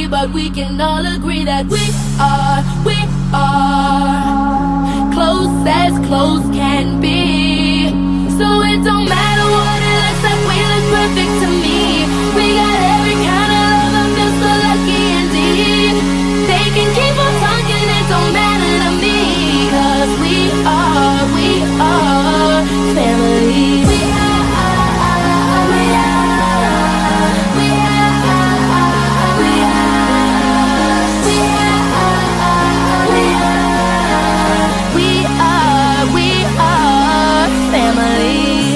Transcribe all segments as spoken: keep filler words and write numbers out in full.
family, but we can all agree that we are, we are close as close can be. So it don't matter what it looks like, we look perfect to me. We got every kind of love, I feel so lucky indeed. They can keep on talking, it don't matter to me, 'cause we are, we are family. We are, we are, we are, we are, we are, we are, we are, we are family,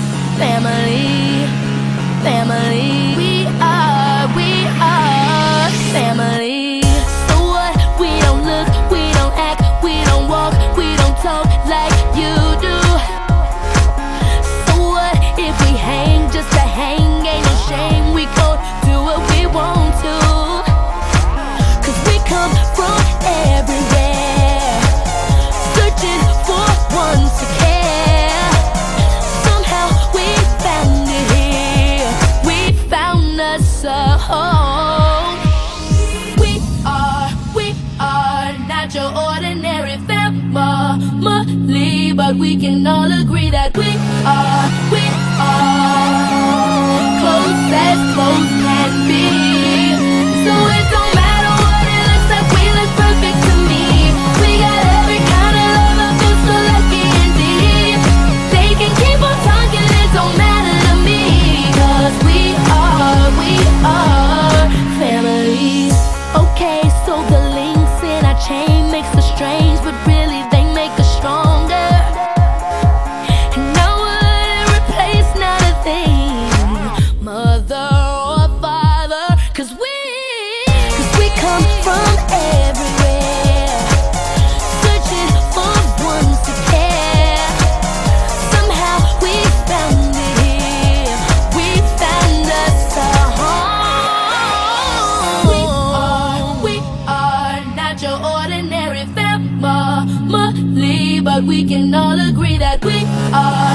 family, family. We are, we are family. So what? We don't look, we don't act, we don't walk, we don't talk like you do. So what if we hang just to hang? Ain't no shame, we go do what we want to. 'Cause we come from everywhere, searching for one to care. Somehow we found it here, we found us a home. We are, we are not your ordinary family, but we can all agree that we are, we are close as close can be. So it don't matter what it looks like, we look perfect to me. We got every kind of love, I feel so lucky indeed. They can keep on talking, it don't matter to me, 'cause we are, we are family. Okay, so the links in our chain makes us strange, but really they make us stronger. And I wouldn't replace not a thing, mother or father, 'cause we, 'cause we come from everywhere, searching for one to care. Somehow we found it here, we found us a home. We are, we are not your ordinary family, but we can all agree that we are.